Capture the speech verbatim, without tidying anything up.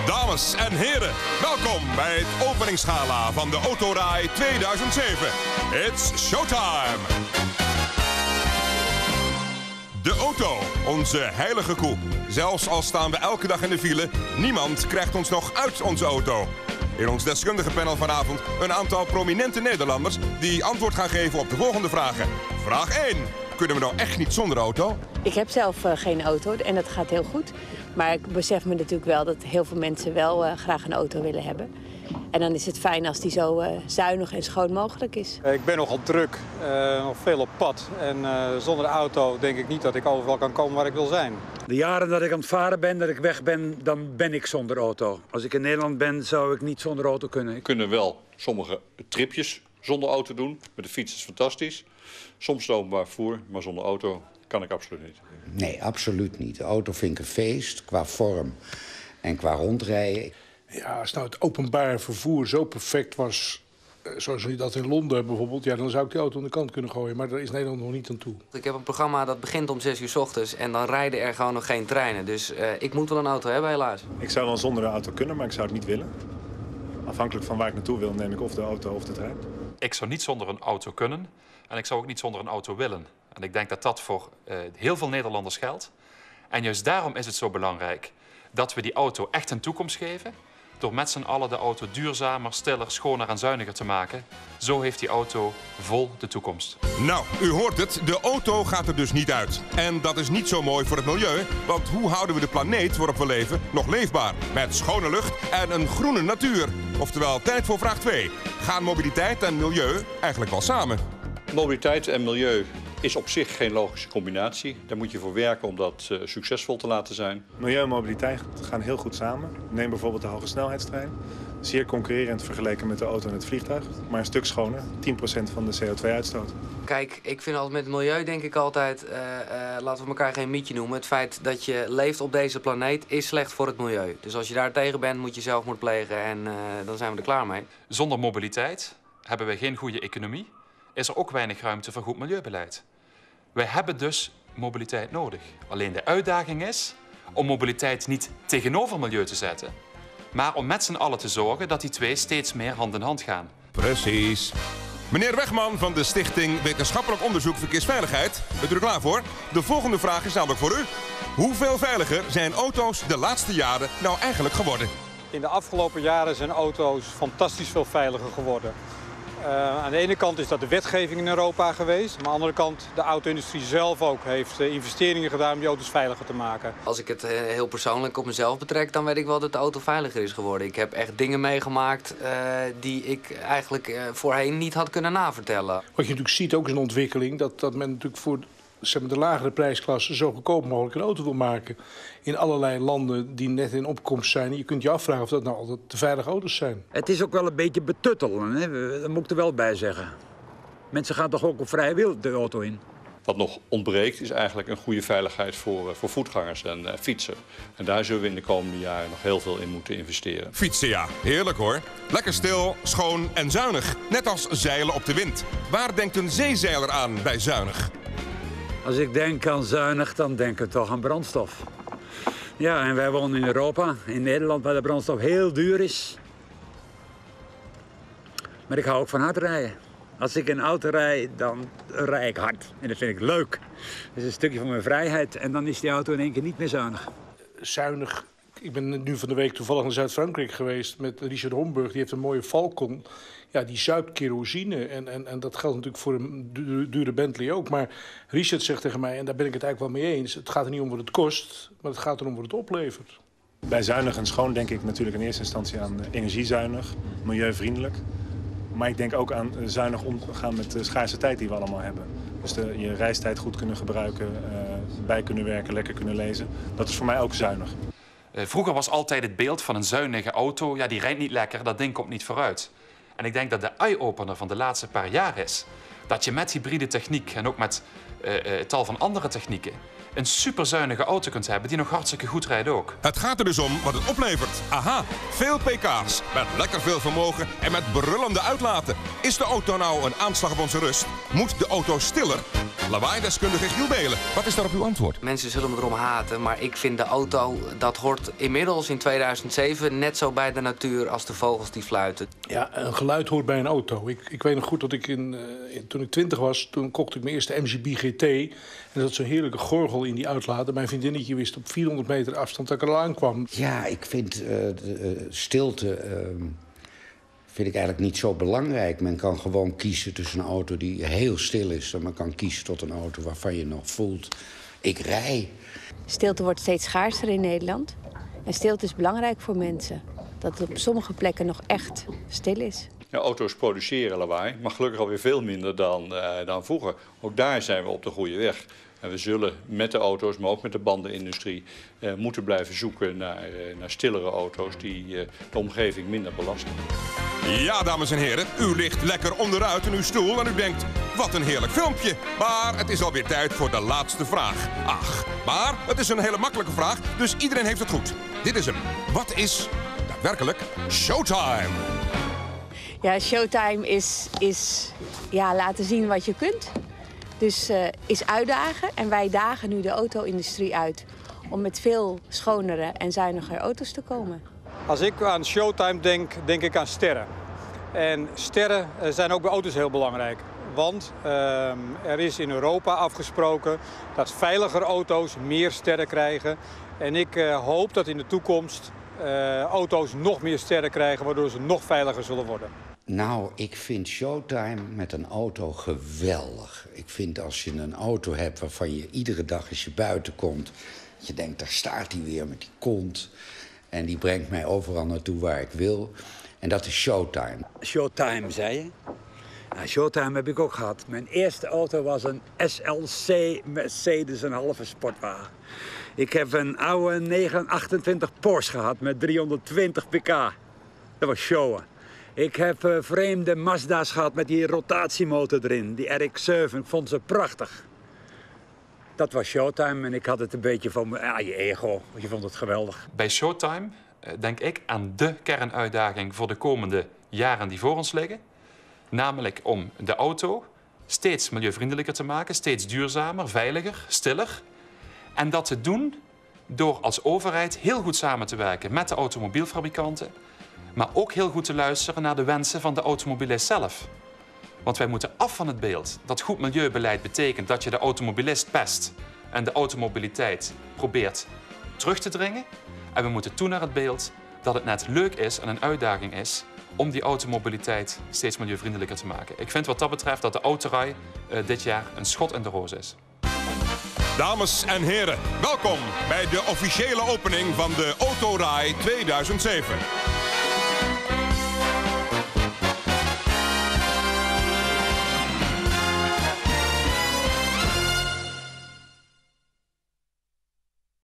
Dames en heren, welkom bij het openingsgala van de Autorij tweeduizend zeven. It's showtime! De auto, onze heilige koe. Zelfs al staan we elke dag in de file, niemand krijgt ons nog uit onze auto. In ons deskundige panel vanavond een aantal prominente Nederlanders die antwoord gaan geven op de volgende vragen. Vraag één. Kunnen we nou echt niet zonder auto? Ik heb zelf uh, geen auto en dat gaat heel goed. Maar ik besef me natuurlijk wel dat heel veel mensen wel uh, graag een auto willen hebben. En dan is het fijn als die zo uh, zuinig en schoon mogelijk is. Ik ben nogal druk, uh, nog veel op pad. En uh, zonder de auto denk ik niet dat ik overal kan komen waar ik wil zijn. De jaren dat ik aan het varen ben, dat ik weg ben, dan ben ik zonder auto. Als ik in Nederland ben, zou ik niet zonder auto kunnen. We kunnen wel sommige tripjes zonder auto doen. Met de fiets is fantastisch. Soms openbaar vervoer, maar zonder auto kan ik absoluut niet. Nee, absoluut niet. De auto vind ik een feest qua vorm en qua rondrijden. Ja, als nou het openbaar vervoer zo perfect was, zoals we dat in Londen hebben bijvoorbeeld, ja, dan zou ik die auto aan de kant kunnen gooien. Maar daar is Nederland nog niet aan toe. Ik heb een programma dat begint om zes uur 's ochtends en dan rijden er gewoon nog geen treinen. Dus uh, ik moet wel een auto hebben, helaas. Ik zou wel zonder de auto kunnen, maar ik zou het niet willen. Afhankelijk van waar ik naartoe wil, neem ik of de auto of de trein. Ik zou niet zonder een auto kunnen en ik zou ook niet zonder een auto willen. En ik denk dat dat voor uh, heel veel Nederlanders geldt. En juist daarom is het zo belangrijk dat we die auto echt een toekomst geven. Door met z'n allen de auto duurzamer, stiller, schoner en zuiniger te maken. Zo heeft die auto vol de toekomst. Nou, u hoort het, de auto gaat er dus niet uit. En dat is niet zo mooi voor het milieu, want hoe houden we de planeet waarop we leven nog leefbaar? Met schone lucht en een groene natuur. Oftewel, tijd voor vraag twee. Gaan mobiliteit en milieu eigenlijk wel samen? Mobiliteit en milieu is op zich geen logische combinatie. Daar moet je voor werken om dat uh, succesvol te laten zijn. Milieu en mobiliteit gaan heel goed samen. Neem bijvoorbeeld de hogesnelheidstrein. Zeer concurrerend vergeleken met de auto en het vliegtuig. Maar een stuk schoner, tien procent van de C O twee uitstoot. Kijk, ik vind altijd met het milieu denk ik altijd, uh, uh, laten we elkaar geen mietje noemen. Het feit dat je leeft op deze planeet is slecht voor het milieu. Dus als je daar tegen bent, moet je zelfmoord plegen en uh, dan zijn we er klaar mee. Zonder mobiliteit hebben we geen goede economie. Is er ook weinig ruimte voor goed milieubeleid. Wij hebben dus mobiliteit nodig. Alleen de uitdaging is om mobiliteit niet tegenover milieu te zetten, maar om met z'n allen te zorgen dat die twee steeds meer hand in hand gaan. Precies. Meneer Wegman van de Stichting Wetenschappelijk Onderzoek Verkeersveiligheid, bent u er klaar voor? De volgende vraag is namelijk voor u. Hoeveel veiliger zijn auto's de laatste jaren nou eigenlijk geworden? In de afgelopen jaren zijn auto's fantastisch veel veiliger geworden. Uh, aan de ene kant is dat de wetgeving in Europa geweest. Maar aan de andere kant de auto-industrie zelf ook heeft uh, investeringen gedaan om die auto's veiliger te maken. Als ik het uh, heel persoonlijk op mezelf betrek, dan weet ik wel dat de auto veiliger is geworden. Ik heb echt dingen meegemaakt uh, die ik eigenlijk uh, voorheen niet had kunnen navertellen. Wat je natuurlijk ziet ook is een ontwikkeling dat, dat men natuurlijk voor zeg maar, de lagere prijsklasse zo goedkoop mogelijk een auto wil maken. In allerlei landen die net in opkomst zijn. Je kunt je afvragen of dat nou altijd te veilige auto's zijn. Het is ook wel een beetje betuttelen, hè? Dat moet ik er wel bij zeggen. Mensen gaan toch ook op vrije wil de auto in? Wat nog ontbreekt is eigenlijk een goede veiligheid voor, voor voetgangers en uh, fietsen. En daar zullen we in de komende jaren nog heel veel in moeten investeren. Fietsen, ja. Heerlijk hoor. Lekker stil, schoon en zuinig. Net als zeilen op de wind. Waar denkt een zeezeiler aan bij zuinig? Als ik denk aan zuinig, dan denk ik toch aan brandstof. Ja, en wij wonen in Europa, in Nederland, waar de brandstof heel duur is. Maar ik hou ook van hard rijden. Als ik een auto rijd, dan rijd ik hard. En dat vind ik leuk. Dat is een stukje van mijn vrijheid. En dan is die auto in één keer niet meer zuinig. Zuinig. Ik ben nu van de week toevallig in Zuid-Frankrijk geweest met Richard Homburg. Die heeft een mooie Falcon. Ja, die zuipt kerosine. En, en, en dat geldt natuurlijk voor een dure Bentley ook. Maar Richard zegt tegen mij, en daar ben ik het eigenlijk wel mee eens. Het gaat er niet om wat het kost, maar het gaat erom wat het oplevert. Bij zuinig en schoon denk ik natuurlijk in eerste instantie aan energiezuinig, milieuvriendelijk. Maar ik denk ook aan zuinig omgaan met de schaarse tijd die we allemaal hebben. Dus de, je reistijd goed kunnen gebruiken, uh, bij kunnen werken, lekker kunnen lezen. Dat is voor mij ook zuinig. Uh, vroeger was altijd het beeld van een zuinige auto, ja, die rijdt niet lekker, dat ding komt niet vooruit. En ik denk dat de eye-opener van de laatste paar jaar is dat je met hybride techniek en ook met uh, uh, tal van andere technieken een superzuinige auto kunt hebben die nog hartstikke goed rijdt ook. Het gaat er dus om wat het oplevert. Aha, veel pk's, met lekker veel vermogen en met brullende uitlaten. Is de auto nou een aanslag op onze rust? Moet de auto stiller? Lawaai-deskundige Giel Belen, wat is daarop uw antwoord? Mensen zullen me erom haten, maar ik vind de auto, dat hoort inmiddels in tweeduizend zeven net zo bij de natuur als de vogels die fluiten. Ja, een geluid hoort bij een auto. Ik, ik weet nog goed dat ik in, uh, in, toen ik twintig was, toen kocht ik mijn eerste M G B G T. En er zat zo'n heerlijke gorgel in die uitlaat. En mijn vriendinnetje wist op vierhonderd meter afstand dat ik er al aankwam. Ja, ik vind uh, de uh, stilte uh, vind ik eigenlijk niet zo belangrijk. Men kan gewoon kiezen tussen een auto die heel stil is. En men kan kiezen tot een auto waarvan je nog voelt, ik rij. Stilte wordt steeds schaarser in Nederland. En stilte is belangrijk voor mensen. Dat het op sommige plekken nog echt stil is. Ja, auto's produceren lawaai, maar gelukkig alweer veel minder dan, uh, dan vroeger. Ook daar zijn we op de goede weg. En we zullen met de auto's, maar ook met de bandenindustrie, uh, moeten blijven zoeken naar, uh, naar stillere auto's die uh, de omgeving minder belasten. Ja, dames en heren, u ligt lekker onderuit in uw stoel en u denkt, wat een heerlijk filmpje. Maar het is alweer tijd voor de laatste vraag. Ach, maar het is een hele makkelijke vraag, dus iedereen heeft het goed. Dit is hem. Wat is daadwerkelijk showtime? Ja, showtime is, is ja, laten zien wat je kunt. Dus uh, is uitdagen. En wij dagen nu de auto-industrie uit om met veel schonere en zuiniger auto's te komen. Als ik aan showtime denk, denk ik aan sterren. En sterren zijn ook bij auto's heel belangrijk. Want uh, er is in Europa afgesproken dat veiliger auto's meer sterren krijgen. En ik uh, hoop dat in de toekomst uh, auto's nog meer sterren krijgen, waardoor ze nog veiliger zullen worden. Nou, ik vind showtime met een auto geweldig. Ik vind als je een auto hebt waarvan je iedere dag als je buiten komt, je denkt, daar staat hij weer met die kont. En die brengt mij overal naartoe waar ik wil. En dat is showtime. Showtime, zei je? Ja, showtime heb ik ook gehad. Mijn eerste auto was een S L C Mercedes, een halve sportwagen. Ik heb een oude negen achtentwintig Porsche gehad met driehonderdtwintig pk. Dat was showen. Ik heb uh, vreemde Mazda's gehad met die rotatiemotor erin, die R X zeven. Ik vond ze prachtig. Dat was showtime en ik had het een beetje van ja, je ego. Je vond het geweldig. Bij showtime uh, denk ik aan de kernuitdaging voor de komende jaren die voor ons liggen. Namelijk om de auto steeds milieuvriendelijker te maken, steeds duurzamer, veiliger, stiller. En dat te doen door als overheid heel goed samen te werken met de automobielfabrikanten, maar ook heel goed te luisteren naar de wensen van de automobilist zelf. Want wij moeten af van het beeld dat goed milieubeleid betekent dat je de automobilist pest en de automobiliteit probeert terug te dringen. En we moeten toe naar het beeld dat het net leuk is en een uitdaging is om die automobiliteit steeds milieuvriendelijker te maken. Ik vind wat dat betreft dat de autorij uh, dit jaar een schot in de roos is. Dames en heren, welkom bij de officiële opening van de Autorij tweeduizend zeven.